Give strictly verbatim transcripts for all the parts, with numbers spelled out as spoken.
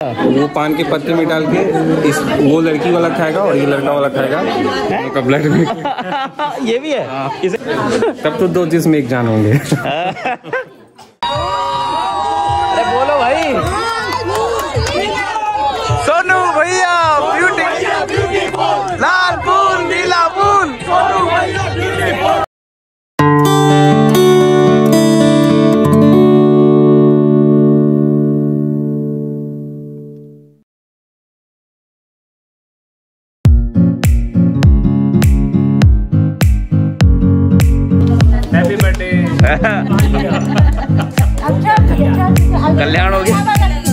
वो पान के पत्ते में डाल के इस वो लड़की वाला खाएगा और ये लड़का वाला खाएगा उनका ब्लड में। ये भी है। इसे... तब तो दो जिस्म एक जान होंगे। अरे बोलो भाई। सोनू भैया ब्यूटी, लाल फूल नीला फूल, सोनू भैया ब्यूटीफुल। Happy birthday. कल्याण हो गया।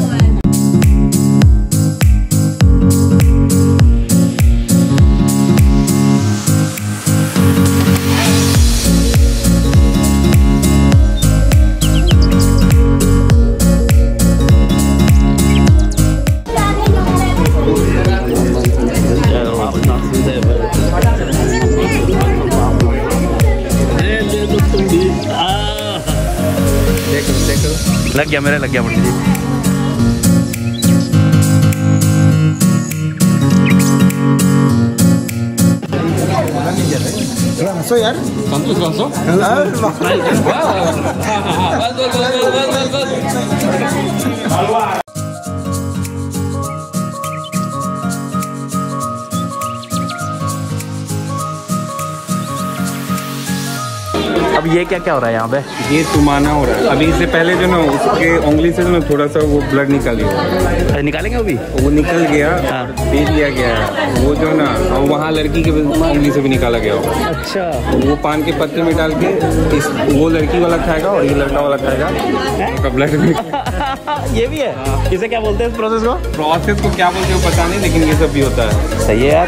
लग गया मेरे, लग गया पंडित जी। हंसो यार, संतोष हंसो। अब ये क्या क्या हो रहा है यहाँ पे? ये तुमाना हो रहा है। अभी इससे पहले जो ना उसके उंगली से जो ना थोड़ा सा वो ब्लड निकल गया। निकालेंगे अभी? वो निकल गया, हाँ। दे दिया गया है वो जो ना, और वहाँ लड़की के उंगली से भी निकाला गया होगा। अच्छा। वो पान के पत्ते में डाल के इस वो लड़की वाला खाएगा और ये लड़का वाला खाएगा उनका ब्लड में। ये भी है। हाँ। इसे क्या बोलते हैं इस प्रोसेस को? प्रोसेस को क्या बोलते हैं पता नहीं, लेकिन ये सब भी होता है। सही है यार।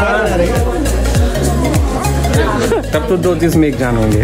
तब तो दो जिस्म एक जान होंगे।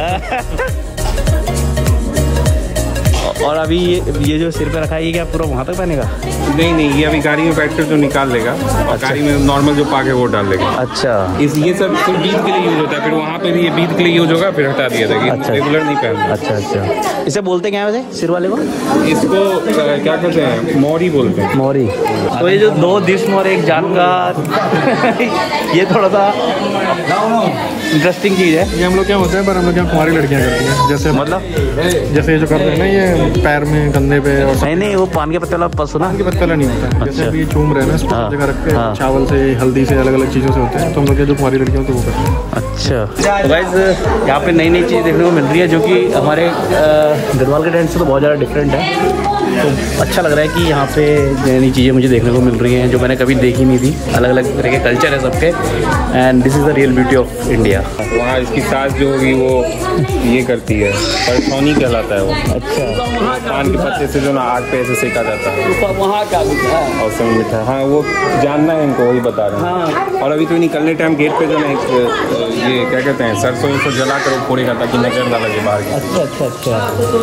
और अभी ये ये जो सिर पे रखा है ये क्या पूरा वहाँ तक पहनेगा? नहीं नहीं, ये अभी गाड़ी में बैठ कर जो निकाल लेगा और अच्छा। गाड़ी में नॉर्मल जो पाक है वो डाल लेगा। अच्छा। इस ये सब सिर्फ बीत के लिए यूज होता है, फिर वहाँ पे भी ये बीत के लिए यूज होगा, फिर हटा दिया जाएगा। अच्छा। रेगुलर नहीं पहनना। अच्छा अच्छा। इसे बोलते क्या है वैसे सिर वाले को? इसको क्या कहते हैं, मोरी बोलते हैं। मोरी। तो ये जो दो जिस्म और एक जान का ये थोड़ा सा इंटरेस्टिंग चीज़ है। ये हम लोग क्या होता है, पर हम लोग यहाँ कुंवारी लड़कियाँ करती हैं। जैसे मतलब जैसे ये जो करते हैं ना, ये पैर में कंधे पे और नहीं नहीं वो पान के पत्ते वाला पसु ना, पान के पत्ते वाला नहीं होता है। अच्छा। जैसे अभी चूम रहे हैं ना, इसको हाँ। जगह रख के हाँ। चावल से, हल्दी से, अलग अलग चीज़ों से होते हैं। तो हम लोग जो कुंवारी लड़कियाँ होती है वो करते हैं। अच्छा। तो गाइस यहाँ पे नई नई चीज़ देखने को मिल रही है जो कि हमारे गढ़वाल के टेंट से तो बहुत ज़्यादा डिफरेंट है। तो अच्छा लग रहा है कि यहाँ पे नई नई चीज़ें मुझे देखने को मिल रही हैं जो मैंने कभी देखी नहीं थी। अलग अलग तरह के कल्चर है सबके, and this is the real beauty of India. वहाँ इसकी सास जो होगी वो ये करती है, परसौनी कहलाता है वो। अच्छा। पान के पत्ते से जो ना आग पे ऐसे सेका जाता है। वहाँ का मीठा है और सब मीठा है। हाँ वो जानना है इनको, वही बता रहे हैं। हाँ। और अभी तो निकलने टाइम गेट पे जो ना ये क्या कहते हैं, सरसों को जला कर फोड़ेगा ताकि नजर ना लगे बाहर की। अच्छा अच्छा अच्छा।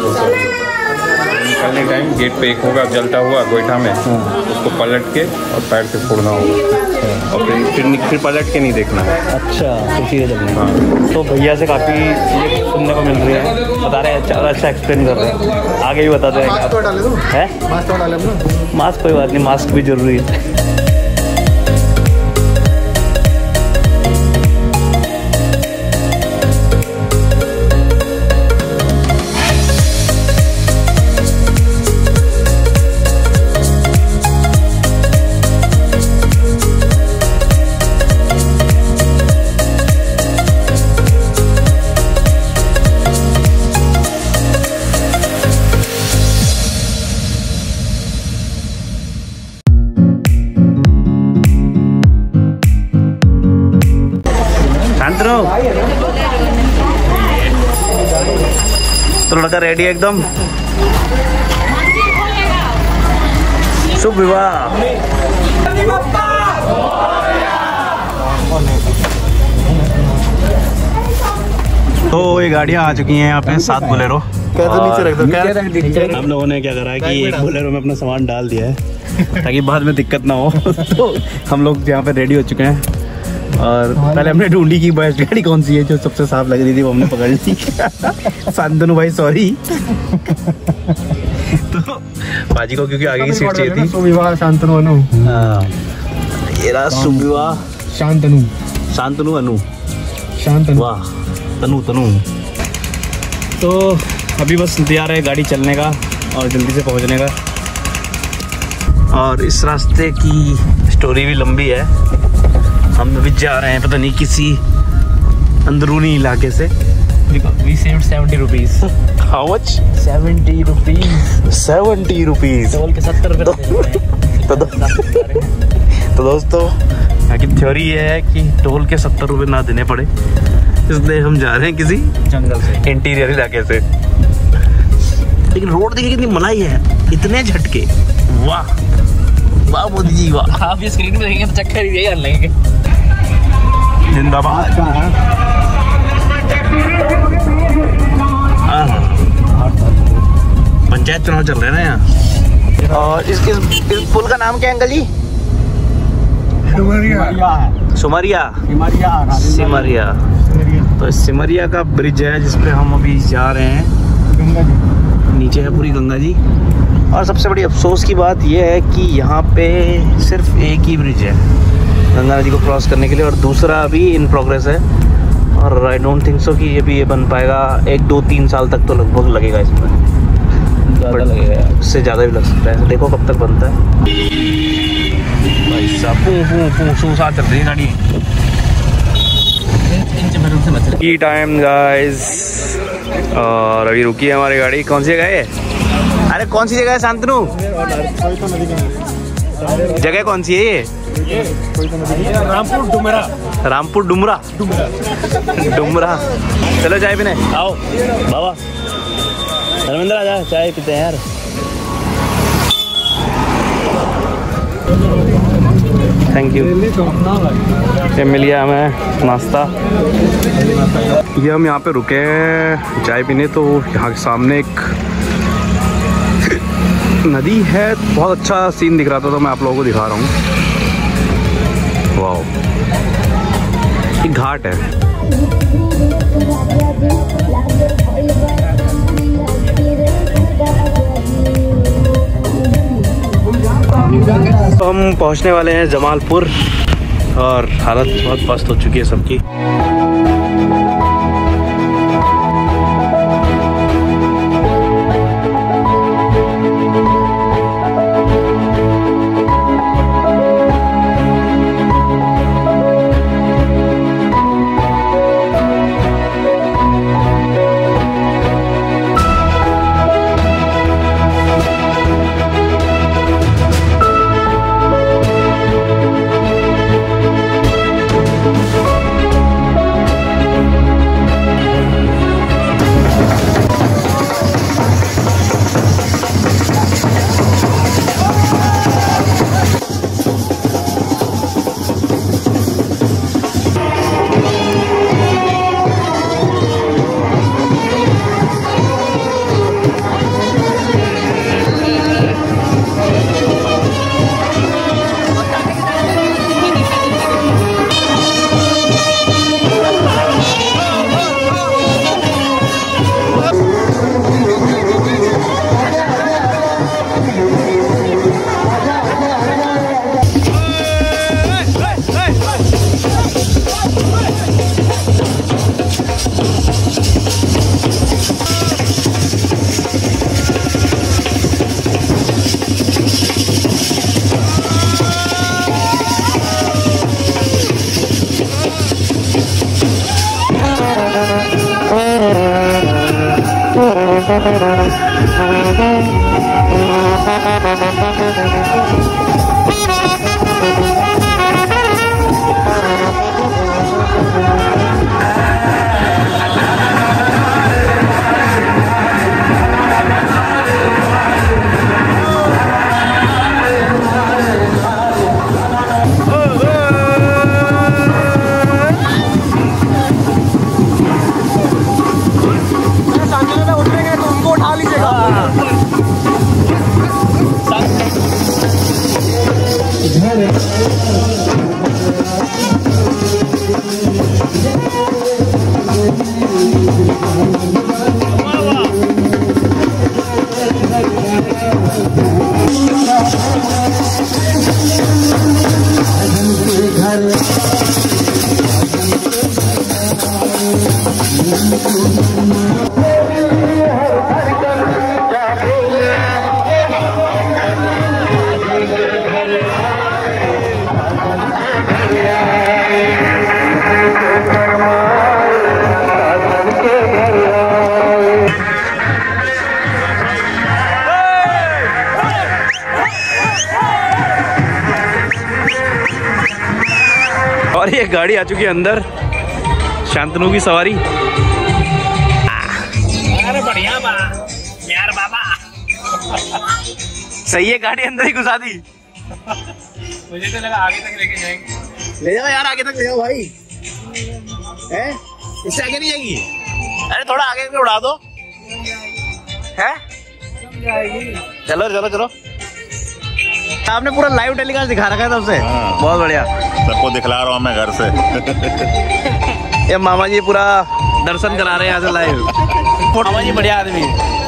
निकलने टाइम गेट पे एक होगा जलता हुआ गोईठा में, उसको पलट के और पैर से फोड़ना होगा। और फिर फिर फिर पलट के नहीं देखना है। अच्छा तो सीधे चलना। हाँ। तो भैया से काफ़ी ये सुनने को मिल रही है, बता रहे हैं अच्छा अच्छा एक्सप्लेन कर रहे हैं। आगे भी बताते हैं। मास्क तो डाले दो। है मास्क तो डाले अपना। मास्क कोई बात नहीं, मास्क भी जरूरी है। तो लड़का रेडी है एकदम। शुभ विवाह। तो ये गाड़ियाँ आ चुकी हैं यहाँ पे, सात बोलेरो। कैसे नीचे रख दो। हम लोगों ने क्या करा है कि एक बोलेरो में अपना सामान डाल दिया है ताकि बाद में दिक्कत ना हो। तो हम लोग यहाँ पे रेडी हो चुके हैं और पहले हमने ढूंढी कि बस गाड़ी कौन सी है जो सबसे साफ लग रही थी, वो हमने पकड़ ली। शांतनु भाई सॉरी। तो बाजी को क्योंकि आगे की सीट चाहिए थी। सुविवाह शांतनु अनु। हाँ, ये रहा सुविवाह शांतनु शांतनु अनु शांतनु वाह तनु तनु। तो अभी बस इंतजार है गाड़ी चलने का और जल्दी से पहुंचने का। और इस रास्ते की स्टोरी भी लंबी है। हम अभी जा रहे हैं पता नहीं किसी अंदरूनी इलाके से। We saved seventy rupees. How much? seventy rupees. seventy rupees. Toll के सत्तर रुपए। तो तो दोस्तों यहाँ की थ्योरी ये है कि टोल के सत्तर रुपए ना देने पड़े, इसलिए हम जा रहे हैं किसी जंगल से, इंटीरियर इलाके से। लेकिन रोड देखिए कितनी मलाई है, इतने झटके। वाह वाह मोदी जी वाह। आप ये स्क्रीन में देखेंगे तो चक्कर यही कर लेंगे। जिंदाबाद। पंचायत चुनाव चल रहे हैं ना यहाँ। और इस, इस, इस पुल का नाम क्या है अंकल जी? सुमरिया सुमरिया सिमरिया सिमरिया। तो सिमरिया का ब्रिज है जिसपे हम अभी जा रहे हैं। गंगा जी नीचे है पूरी गंगा जी। और सबसे बड़ी अफसोस की बात यह है कि यहाँ पे सिर्फ एक ही ब्रिज है गंगा नदी को क्रॉस करने के लिए, और दूसरा अभी इन प्रोग्रेस है। और आई डोंट थिंक सो कि ये भी ये बन पाएगा। एक दो तीन साल तक तो लगभग लगेगा इसमें, ज़्यादा लगेगा, इससे ज़्यादा भी लग सकता है। देखो कब तक बनता है। भाई साहब पू पू पू सू साथ चल रही है गाड़ी। की टाइम गाइस, और अभी रुकी है हमारी गाड़ी। कौन सी जगह है? अरे कौन सी जगह है शांतनु? जगह कौन सी है ये? रामपुर डुमरा। रामपुर डुमरा डुमरा। चलो चाय पीने आओ बाबा। धर्मेंद्र आजा चाय पीते हैं यार। Thank you. ये मिल गया हमें नाश्ता। ये हम यहाँ पे रुके हैं चाय पीने। तो यहाँ के सामने एक नदी है, बहुत अच्छा सीन दिख रहा था तो मैं आप लोगों को दिखा रहा हूँ। वाह, एक घाट है। तो हम पहुँचने वाले हैं जमालपुर और हालत बहुत पस्त हो चुकी है सबकी। घर और ये गाड़ी आ चुकी है अंदर, शांतनु की सवारी। अरे बढ़िया बा यार बाबा। सही है, गाड़ी अंदर ही घुसा दी। मुझे तो लगा आगे तक लेके जाएंगे। ले जाओ यार, आगे तक ले जाओ भाई। हैं? इससे आगे नहीं जाएगी? अरे थोड़ा आगे भी उड़ा दो। हैं? चलो चलो चलो। आपने पूरा लाइव टेलीकास्ट दिखा रखा है तब से। बहुत बढ़िया, सबको दिखला रहा हूँ मैं घर से। ये मामा जी पूरा दर्शन करा रहे हैं यहाँ से लाइव। मामा जी बढ़िया आदमी।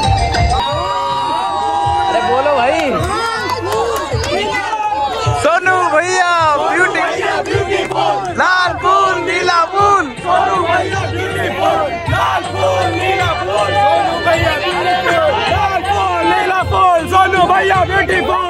अरे बोलो भाई। सोनू भैया ब्यूटीफुल, लाल फूल नीला फूल। सोनू भैया ब्यूटीफुल, लाल फूल नीला फूल। सोनू भैया ब्यूटीफुल, लाल फूल नीला फूल। सोनू भैया ब्यूटीफुल।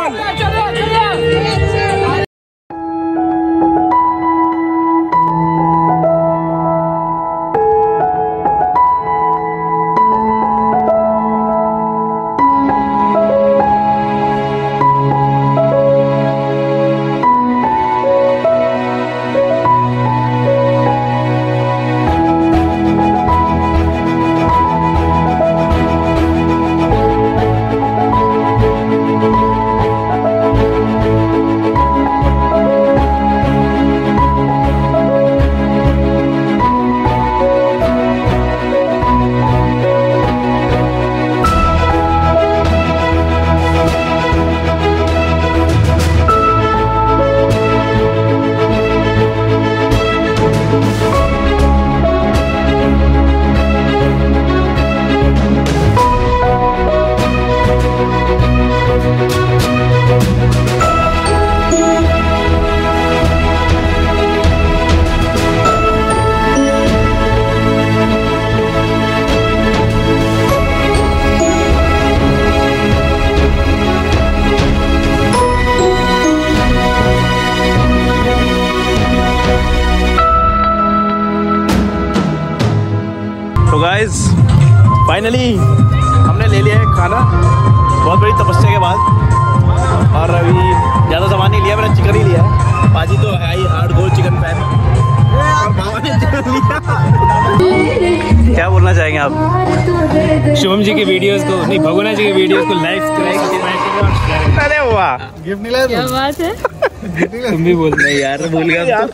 गाइस फाइनली हमने ले लिया है खाना बहुत बड़ी तपस्या के बाद। और अभी ज़्यादा सामान नहीं लिया, मैंने चिकन ही लिया है। पाजी तो है ही hardcore chicken fan. Chicken लिया। क्या बोलना चाहेंगे आप? शुभम जी के वीडियोस को नहीं, भगवान जी के वीडियोस को लाइक सब्सक्राइब। अरे वाह, गिफ्ट नहीं लाया? क्या बात है? तुम भी बोल रहे यार, भूल गया।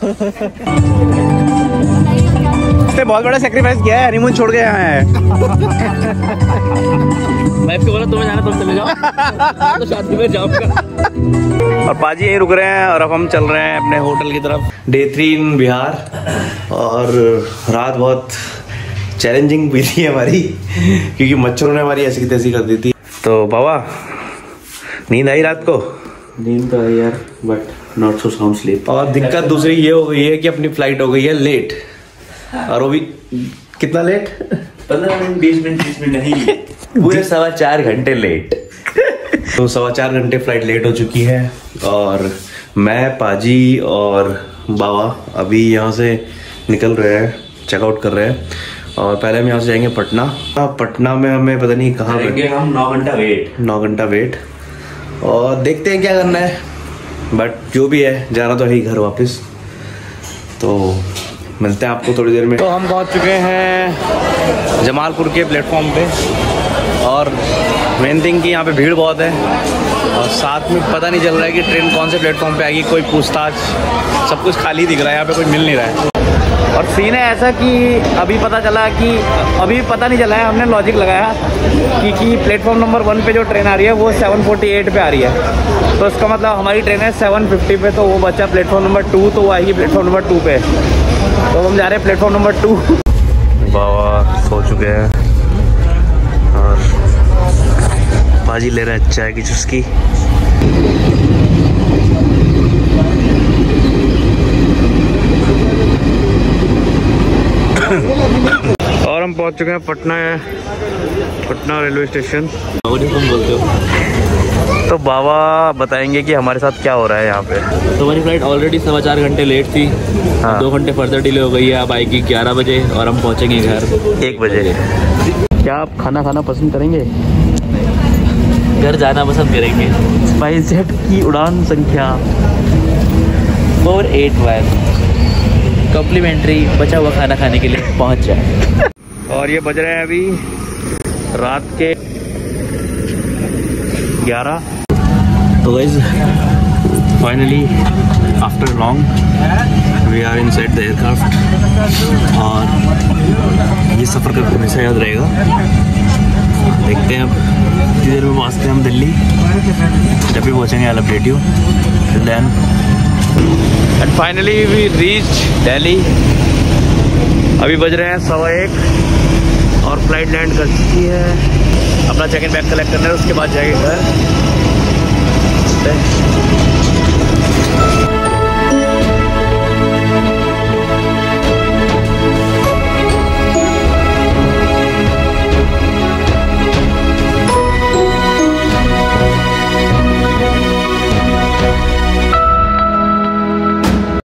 इसने बहुत बड़ा सेक्रीफाइस किया है, हनीमून छोड़ के यहाँ है। मैं इसको बोला तुम्हें जाना, तुम चले जाओ तो शादी में जाऊंगा। और पाजी यहीं रुक रहे हैं और अब हम चल रहे हैं अपने होटल की तरफ। डे थ्री इन बिहार और रात बहुत चैलेंजिंग बीती है हमारी क्योंकि मच्छरों ने हमारी ऐसी तैसी कर दी थी। तो बाबा नींद आई रात को? नींद तो आई यार, but not so sound sleep. और दिक्कत दूसरी ये हो गई है कि अपनी फ्लाइट हो गई है लेट। और वो भी कितना लेट? पंद्रह मिनट बीस मिनट तीस मिनट नहीं, पूरे सवा चार घंटे लेट। तो सवा चार घंटे फ्लाइट लेट हो चुकी है और मैं, पाजी और बाबा अभी यहाँ से निकल रहे हैं, चेकआउट कर रहे हैं। और पहले हम यहाँ से जाएंगे पटना। पटना में हमें पता नहीं कहाँ करेंगे हम नौ घंटा वेट नौ घंटा वेट और देखते हैं क्या करना है। बट जो भी है, जाना तो है ही घर वापस। तो मिलते हैं आपको थोड़ी देर में। तो हम पहुंच चुके हैं जमालपुर के प्लेटफॉर्म पे और मेन थिंग कि यहाँ पे भीड़ बहुत है और साथ में पता नहीं चल रहा है कि ट्रेन कौन से प्लेटफॉर्म पे आएगी। कोई पूछताछ, सब कुछ खाली दिख रहा है, यहाँ पे कोई मिल नहीं रहा है। और सीन है ऐसा कि अभी पता चला कि अभी पता नहीं चला है, हमने लॉजिक लगाया कि कि प्लेटफॉर्म नंबर वन पे जो ट्रेन आ रही है वो सेवन फोर्टी एट पे आ रही है। तो इसका मतलब हमारी ट्रेन है सेवन फिफ्टी पे, तो वो बच्चा प्लेटफॉर्म नंबर टू, तो वो आएगी प्लेटफॉर्म नंबर टू पे। तो हम जा रहे हैं प्लेटफॉर्म नंबर टू। बाबा सो चुके हैं और बाजी ले रहा है चाय की चुस्की। और हम पहुंच चुके हैं पटना पटना रेलवे स्टेशन। तुम बोलते हो तो बाबा बताएंगे कि हमारे साथ क्या हो रहा है यहाँ पे। तो हमारी फ्लाइट ऑलरेडी सवा चार घंटे लेट थी। हाँ। दो घंटे फर्दर डिले हो गई है, अब आएगी ग्यारह बजे और हम पहुँचेंगे घर एक बजे। क्या आप खाना खाना पसंद करेंगे? घर जाना पसंद करेंगे। स्पाइस जेट की उड़ान संख्या फोर एट वन कॉम्प्लीमेंट्री बचा हुआ खाना खाने के लिए पहुंच जाए। और ये बज रहे हैं अभी रात के ग्यारह। तो guys finally after long we are inside the aircraft और ये सफ़र का हमेशा याद रहेगा। देखते हैं अब कितनी देर में पहुँचते हैं हम दिल्ली। जब भी पहुँचेंगे I will update you. Till then and finally we reach Delhi. अभी बज रहे हैं सवा एक और फ्लाइट लैंड कर चुकी है। अपना चेक इन बैग कलेक्ट करना है, उसके बाद जाएंगे घर।